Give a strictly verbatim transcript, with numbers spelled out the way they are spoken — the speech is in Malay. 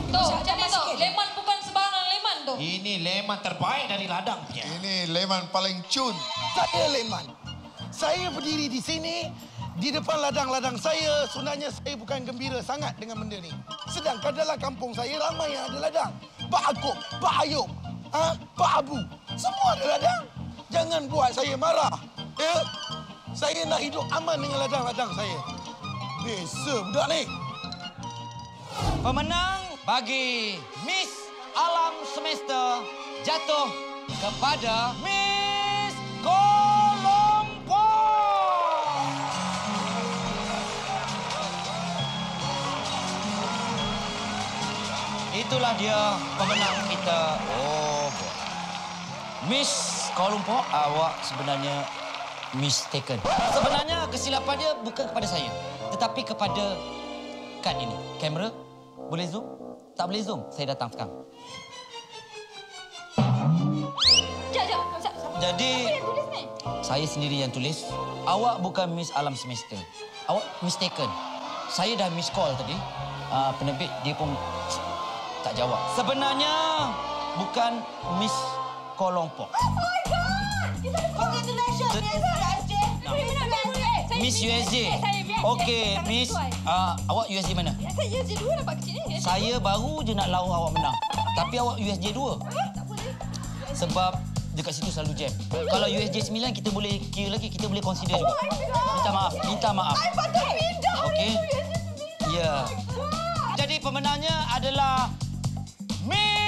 Tu, macam ni tu. Leman bukan sebarang leman tu. Ini leman terbaik dari ladang punya. Ini leman paling cun. Saya Leman. Saya berdiri di sini, di depan ladang-ladang saya, sebenarnya saya bukan gembira sangat dengan benda ni. Sedangkan dalam kampung saya ramai yang ada ladang. Pak Akop, Pak Ayub, ha? Pak Abu, semua ada ladang. Jangan buat saya marah. Ya? Saya nak hidup aman dengan ladang-ladang saya. Beza budak ni. Pemenang bagi Miss Alam Semesta jatuh kepada Miss Kolompok. Itulah dia pemenang kita. Oh, Miss Kolompok, awak sebenarnya mistaken. Sebenarnya kesilapan dia bukan kepada saya, tetapi kepada kad ini. Kamera, boleh zoom? Tak boleh zoom, saya datang sekarang. Sekejap, sekejap. Jadi, Siapa yang tulis ni? saya sendiri yang tulis. Awak bukan Miss Alam Semesta. Awak mistaken. Saya dah miss call tadi. Uh, penerbit dia pun tak jawab. Sebenarnya bukan Miss Kolompok. Oh my God! Congratulations, Se- Miss U S J. Miss U S J. Okey, Miss. Uh, awak U S J mana? Saya U S J dua nampak kecil ni. Saya baru je nak lawa awak menang. Tapi awak U S J dua. Tak boleh. Sebab dekat situ selalu jam. Kalau U S J sembilan kita boleh kira lagi, kita boleh consider juga. Minta maaf, minta maaf. I patut pindah. Okey. U S J sembilan. Ya. Jadi pemenangnya adalah Miss